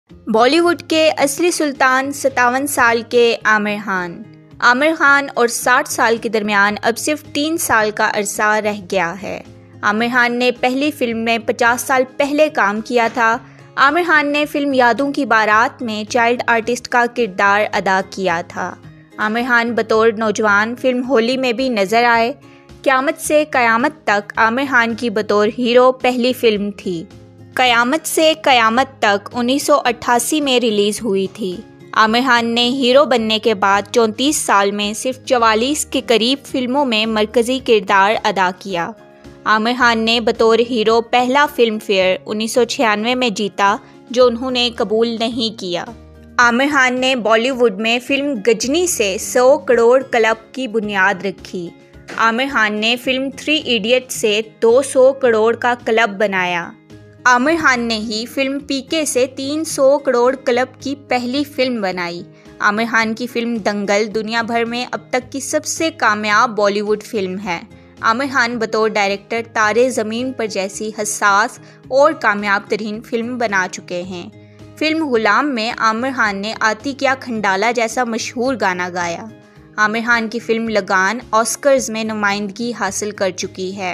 बॉलीवुड के असली सुल्तान 57 साल के आमिर खान और 60 साल के दरमियान अब सिर्फ 3 साल का अरसा रह गया है। आमिर खान ने पहली फिल्म में 50 साल पहले काम किया था। आमिर खान ने फिल्म यादों की बारात में चाइल्ड आर्टिस्ट का किरदार अदा किया था। आमिर खान बतौर नौजवान फिल्म होली में भी नजर आए। क़यामत से क़यामत तक आमिर खान की बतौर हीरो पहली फिल्म थी। क़यामत से क़यामत तक 1988 में रिलीज़ हुई थी। आमिर खान ने हीरो बनने के बाद 34 साल में सिर्फ 44 के करीब फिल्मों में मरकज़ी किरदार अदा किया। आमिर खान ने बतौर हीरो पहला फिल्म फेयर 1996 में जीता, जो उन्होंने कबूल नहीं किया। आमिर खान ने बॉलीवुड में फिल्म गजनी से 100 करोड़ क्लब की बुनियाद रखी। आमिर खान ने फिल्म 3 इडियट से 200 करोड़ का क्लब बनाया। आमिर खान ने ही फिल्म पीके से 300 करोड़ क्लब की पहली फिल्म बनाई। आमिर खान की फिल्म दंगल दुनिया भर में अब तक की सबसे कामयाब बॉलीवुड फिल्म है। आमिर खान बतौर डायरेक्टर तारे ज़मीन पर जैसी हसास और कामयाब तरीन फिल्म बना चुके हैं। फिल्म गुलाम में आमिर खान ने आती क्या खंडाला जैसा मशहूर गाना गाया। आमिर खान की फिल्म लगान ऑस्कर्स में नुमाइंदगी हासिल कर चुकी है।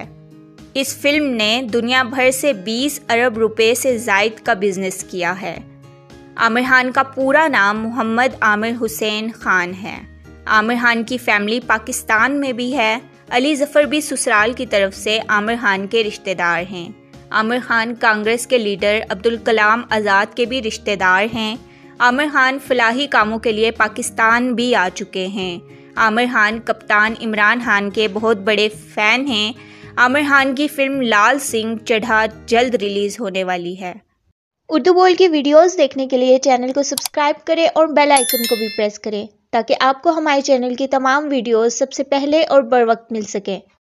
इस फिल्म ने दुनिया भर से 20 अरब रुपए से ज़ायद का बिजनेस किया है। आमिर खान का पूरा नाम मोहम्मद आमिर हुसैन खान है। आमिर खान की फैमिली पाकिस्तान में भी है। अली ज़फ़र भी ससुराल की तरफ से आमिर खान के रिश्तेदार हैं। आमिर खान कांग्रेस के लीडर अब्दुल कलाम आज़ाद के भी रिश्तेदार हैं। आमिर खान फलाही कामों के लिए पाकिस्तान भी आ चुके हैं। आमिर खान कप्तान इमरान खान के बहुत बड़े फ़ैन हैं। आमिर खान की फिल्म लाल सिंह चड्ढा जल्द रिलीज़ होने वाली है। उर्दू बोल की वीडियोस देखने के लिए चैनल को सब्सक्राइब करें और बेल आइकन को भी प्रेस करें ताकि आपको हमारे चैनल की तमाम वीडियोस सबसे पहले और बर वक्त मिल सकें।